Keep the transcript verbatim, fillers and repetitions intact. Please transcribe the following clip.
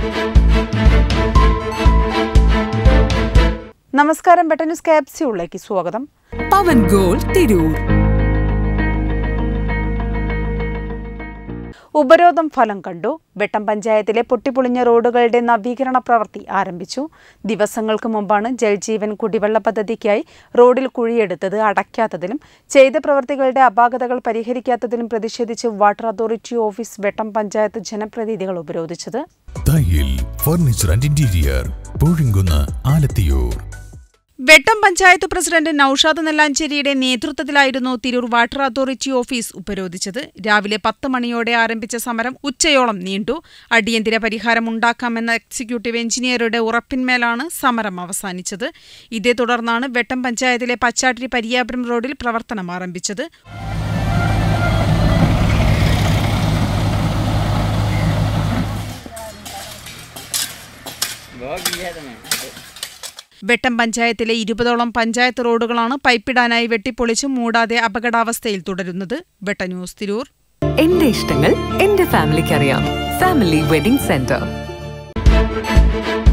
നമസ്കാരം, ബെട്ടൻ ന്യൂസ് ക്യാപ്സ്യൂളിലേക്ക് സ്വാഗതം. പവൻ ഗോൾ തിരൂർ. ഉപരോധം ഫലം കണ്ടു. വെട്ടം പഞ്ചായത്തിലെ പൊട്ടിപ്പൊളിഞ്ഞ റോഡുകളുടെ നവീകരണ പ്രവൃത്തി ആരംഭിച്ചു. ദിവസങ്ങൾക്ക് മുമ്പാണ് ജൽജീവൻ കുടിവെള്ള പദ്ധതിക്കായി റോഡിൽ കുഴിയെടുത്തത് അടയ്ക്കാത്തതിലും ചെയ്ത പ്രവൃത്തികളുടെ അപാകതകൾ പരിഹരിക്കാത്തതിലും പ്രതിഷേധിച്ച് water authority office Vettam panchayat ജനപ്രതിനിധികൾ ഉപരോധിച്ചത്. Furniture and interior Poozhinkunnu Alathiyur. Vettam panchayat president Noushad നെല്ലാഞ്ചേരിയുടെ നേതൃത്വത്തിലായിരുന്നു തിരൂർ വാട്ടർ അതോറിറ്റി ഓഫീസ് ഉപരോധിച്ചത്. രാവിലെ പത്ത് മണിയോടെ ആരംഭിച്ച സമരം ഉച്ചയോളം നീണ്ടു. അടിയന്തര പരിഹാരം ഉണ്ടാക്കാമെന്ന എക്സിക്യൂട്ടീവ് എഞ്ചിനീയറുടെ ഉറപ്പിന്മേലാണ് സമരം അവസാനിച്ചത്. ഇതേ തുടർന്നാണ് വെട്ടം പഞ്ചായത്തിലെ പച്ചാട്ടിരി പരിയാപുരം റോഡിൽ പ്രവർത്തനം ആരംഭിച്ചത്. വെട്ടം പഞ്ചായത്തിലെ ഇരുപതോളം പഞ്ചായത്ത് റോഡുകളാണ് പൈപ്പിടാനായി വെട്ടിപ്പൊളിച്ച് മൂടാതെ അപകടാവസ്ഥയിൽ തുടരുന്നത്. വെട്ടം ന്യൂസ് തിരൂർ. എന്റെ ഇഷ്ടങ്ങൾ എന്റെ ഫാമിലിക്ക് അറിയാം. Family wedding centre.